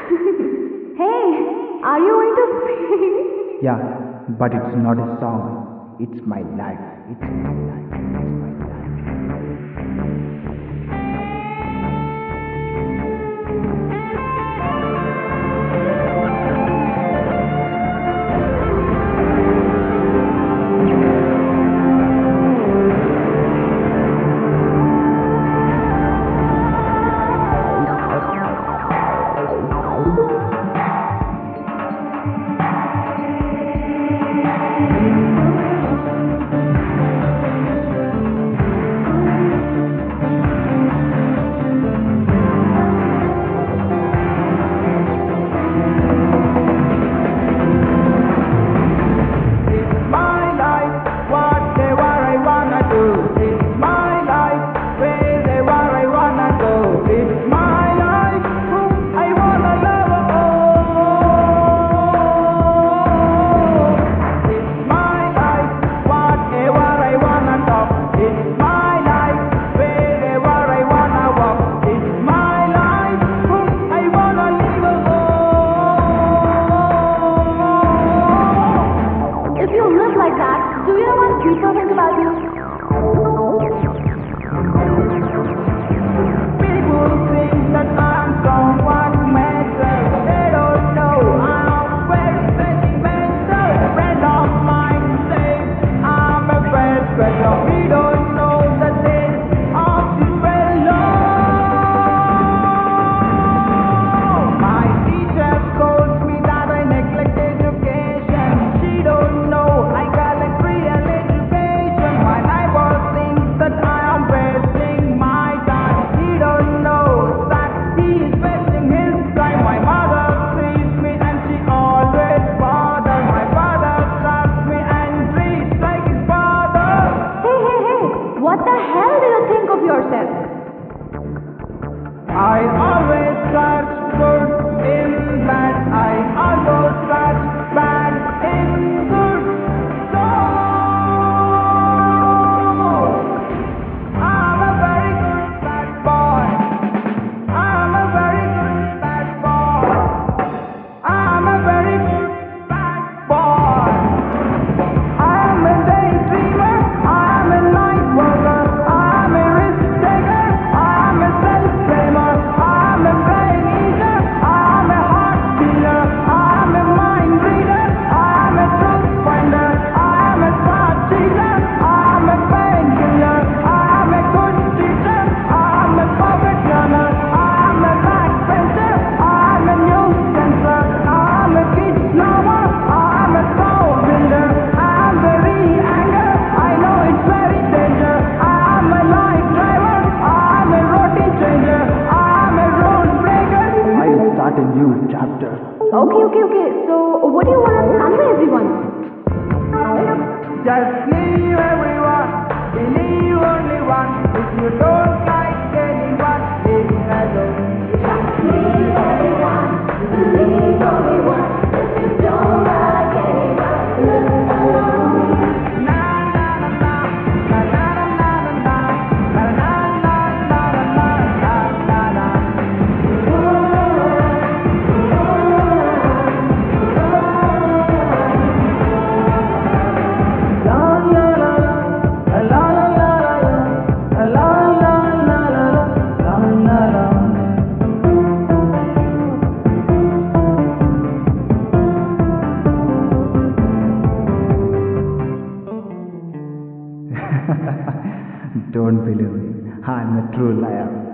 Hey, are you going to sing? Yeah, but it's not a song. It's my life. It's my life. It's my life. Do you know what people think about you? People think that I'm someone mental. They don't know I'm very sentimental. A friend of mine says I'm a bad fellow. We don't know the days of this fellow. My teacher scolds me that I neglect education. She don't know I collect real education. My neighbor thinks that I am wasting my time. He don't know that he is wasting his time. My mother sees me and she always bothers. My father loves me and treats like his father. Hey, what the hell do you think of yourself? I always search good in bad. I always search bad in good. So I'm a very good bad boy. I'm a very good bad boy. I'm a very good bad boy. I'm a daydreamer. I'm a night worker. I'm a risk taker. I'm a self-claimer. I'm a brain eater. I'm a heart stealer. I'm a mind reader. I'm a truth finder. I'm a smart cheater. I'm a painkiller. I'm a good teacher. I'm a perfect learner. I'm a backbencher. I'm a nuisancer. I'm a kid lover. I'm a soul builder. I'm very anger. I know it's very danger. I'm a life driver. I'm a routine changer. I'm a road breaker. I'll start a new chapter. Okay. So, what do you want to convey everyone? Just leave everyone. Believe only one. If you don't like anyone, leave me alone. Just leave everyone. Believe only one. If you don't like anyone, live alone. Na na na na na na na na na na na na na na na na. Don't believe me. I'm a true liar.